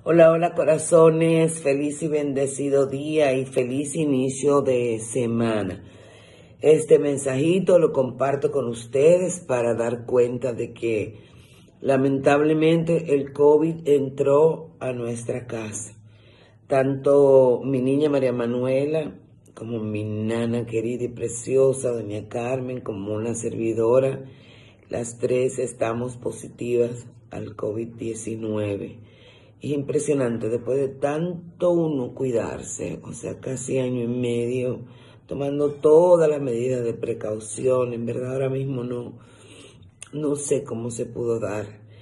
Hola, hola corazones, feliz y bendecido día y feliz inicio de semana. Este mensajito lo comparto con ustedes para dar cuenta de que lamentablemente el COVID entró a nuestra casa. Tanto mi niña María Manuela como mi nana querida y preciosa, doña Carmen, como una servidora, las tres estamos positivas al COVID-19. Es impresionante, después de tanto uno cuidarse, o sea, casi año y medio, tomando todas las medidas de precaución. En verdad ahora mismo no sé cómo se pudo dar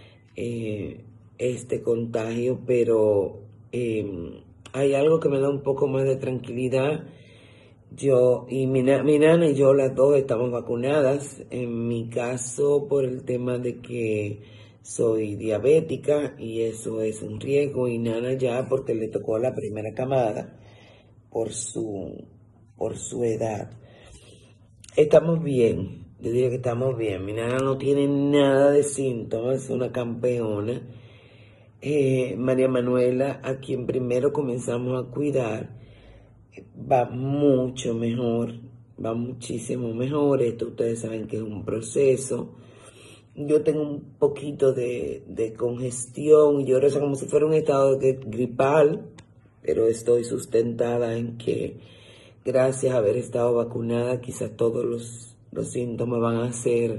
este contagio, pero hay algo que me da un poco más de tranquilidad. Yo y mi nana y yo, las dos estamos vacunadas. En mi caso, por el tema de que soy diabética y eso es un riesgo, y nana ya porque le tocó la primera camada por su edad. Estamos bien, yo diría que estamos bien. Mi nana no tiene nada de síntomas, es una campeona. María Manuela, a quien primero comenzamos a cuidar, va mucho mejor, va muchísimo mejor. Esto ustedes saben que es un proceso. Yo tengo un poquito de congestión, y yo rezo como si fuera un estado gripal, pero estoy sustentada en que gracias a haber estado vacunada, quizás todos los síntomas van a ser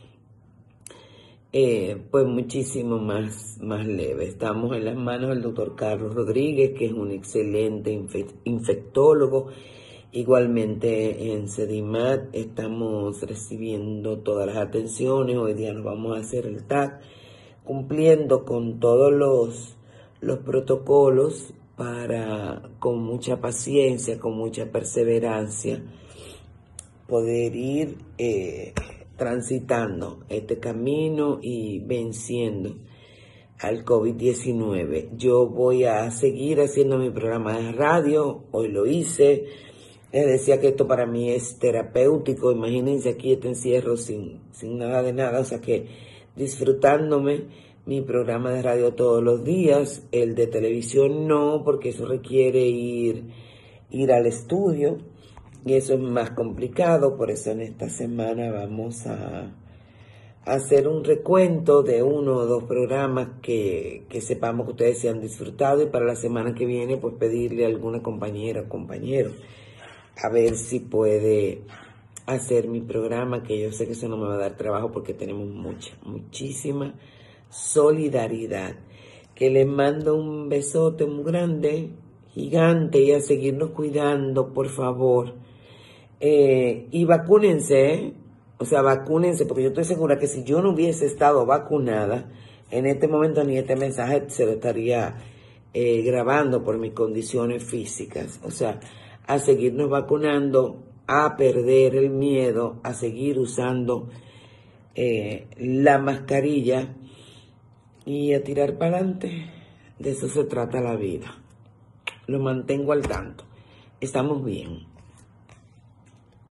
pues muchísimo más leve. Estamos en las manos del doctor Carlos Rodríguez, que es un excelente infectólogo. Igualmente en Sedimat estamos recibiendo todas las atenciones. Hoy día nos vamos a hacer el TAC, cumpliendo con todos los protocolos para, con mucha paciencia, con mucha perseverancia, poder ir transitando este camino y venciendo al COVID-19. Yo voy a seguir haciendo mi programa de radio. Hoy lo hice. Les decía que esto para mí es terapéutico. Imagínense aquí este encierro sin nada de nada. O sea que disfrutándome mi programa de radio todos los días. El de televisión no, porque eso requiere ir al estudio. Y eso es más complicado. Por eso en esta semana vamos a hacer un recuento de 1 o 2 programas que sepamos que ustedes se han disfrutado, y para la semana que viene pues pedirle a alguna compañera o compañero a ver si puede hacer mi programa, que yo sé que eso no me va a dar trabajo porque tenemos muchísima solidaridad. Que les mando un besote muy grande, gigante, y a seguirnos cuidando, por favor. Y vacúnense, ¿eh? O sea, vacúnense, porque yo estoy segura que si yo no hubiese estado vacunada, en este momento ni este mensaje se lo estaría grabando por mis condiciones físicas. O sea, a seguirnos vacunando, a perder el miedo, a seguir usando la mascarilla y a tirar para adelante. De eso se trata la vida. Lo mantengo al tanto. Estamos bien.